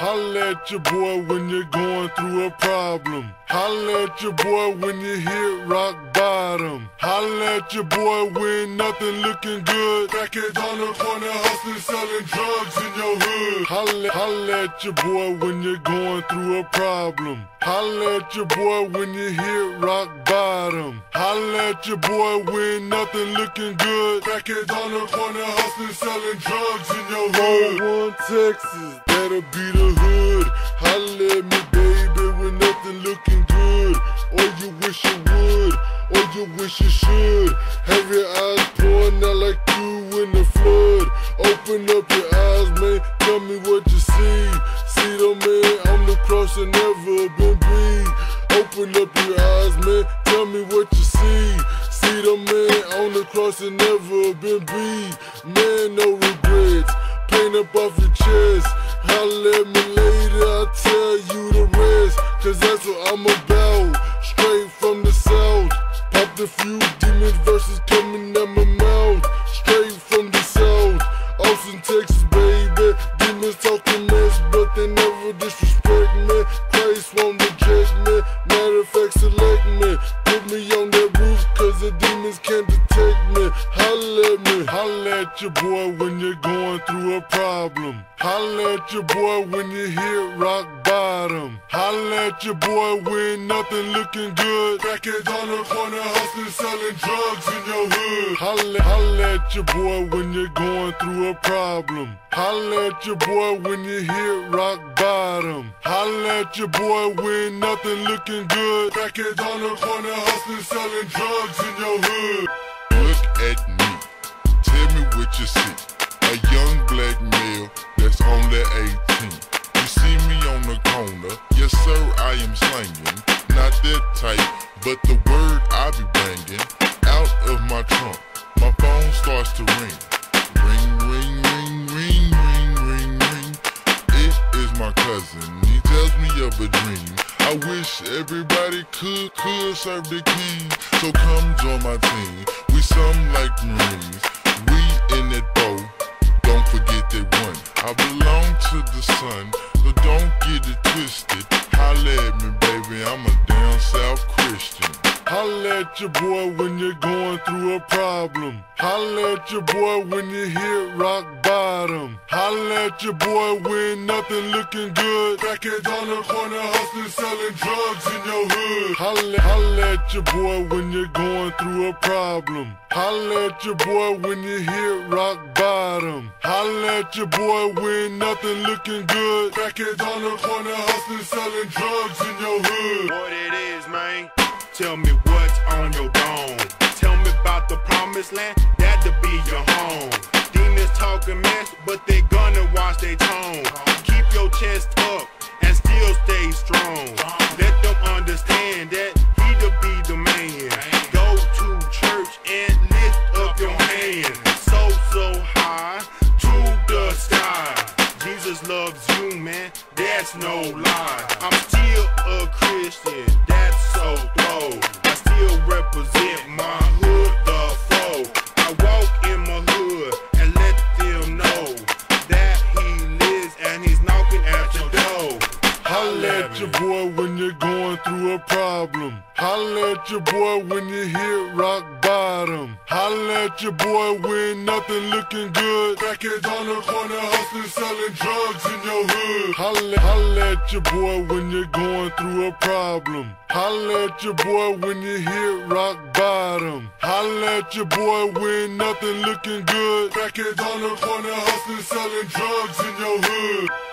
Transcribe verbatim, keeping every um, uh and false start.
Holla at your boy when you're going through a problem. Holla at your boy when you hit rock bottom. Holla at your boy when nothing looking good. Crackheads on the corner hustling, selling drugs in your hood. Holla, holla at your boy when you're going through a problem. Holla at your boy when you hit rock bottom. Holla at your boy when nothing looking good. Crackheads on the corner hustling, selling drugs in your hood. oh one Texas, that'll be the hood. Holla at me, baby, when nothing looking good. Or you wish you would, or you wish you should. Have your eyes pouring out like you in the flood. Open up your eyes, man, tell me what you see. See the man on the cross and never been beat. Open up your eyes, man, tell me what you see. See the man on the cross and never been beat. Man, no regrets, paint up off your chest. Holla at me later, I'll tell you the rest. Cause that's what I'm about, straight from the south. Popped a few demons verses coming out my mouth. Straight from the south, Austin, Texas, baby. Demons talking mess, but they never disrespect me. Christ won't reject me, matter of fact select me. Put me on that roof cause the demons can't detect me. Holla at me, holla at your boy when you're going through a problem. Holla at your boy when you hit rock bottom. Holla at your boy when nothing looking good. Crackheads on the corner hustling, selling drugs in your hood. Holla, holla at your boy when you're going through a problem. Holla at your boy when you hit rock bottom. Holla at your boy when nothing looking good. Crackheads on the corner hustling, selling drugs in your hood. Look at me, tell me what you see. A young black male that's only eighteen. You see me on the corner, yes sir, I am slanging. Not that type, but the word I be bringing. Out of my trunk, my phone starts to ring. Ring, ring, ring, ring, ring, ring, ring. It is my cousin, he tells me of a dream. I wish everybody could, could serve the king. So come join my team, we some like Marines. We in that boat, don't forget that one. I belong to the sun, so don't get it twisted. Holla at me, baby, I'm a down south Christian. Holla at your boy when you're going through a problem. Holla at your boy when you hit rock bottom. Holla at your boy when nothing looking good. Crackheads on the corner hustling, selling drugs in your hood. Holla, holla at your boy when you're going through a problem. Holla at your boy when you hit rock bottom. Holla at your boy when nothing looking good. Crackheads on the corner hustling, selling drugs in your hood. What it is, man? Tell me what's on your dome. Tell me about the promised land, that'll be your home. Demons talking mess, but they gonna watch their tone. Keep your chest up and still stay strong. Let them understand that he'll be the man. Go to church and lift up your hand. So, so high to the sky. Jesus loves you, man, that's no lie. I'm still a Christian, that's so throw. I still represent my hood, the foe. I walk in my hood and let them know that he lives and he's knocking at your door. Holla at your boy when you're going through a problem. Holla at your boy when you hit rock bottom. Holla at your boy when nothing looking good. Crackheads on the corner hustling, selling drugs in your hood. Holla, holla at your boy when you're going through a problem. Holla at your boy when you hit rock bottom. Holla at your boy when nothing looking good. Crackheads on the corner hustling, selling drugs in your hood.